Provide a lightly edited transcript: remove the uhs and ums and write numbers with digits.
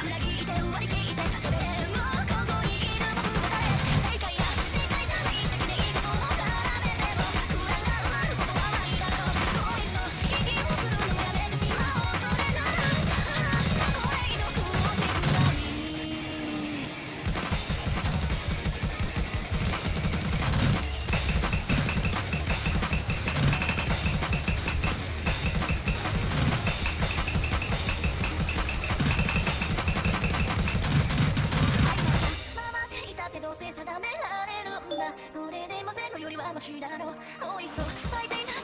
裏切って割り切ってそれでもここにいる僕は誰正解や正解じゃない先でいいことを並べても不安が埋まることはないだろうもう一度息をするのもやめてしまおうそれならこれ以上苦しくないどうせ定められるんだそれでもゼロよりはマシだろうおいっそ最低な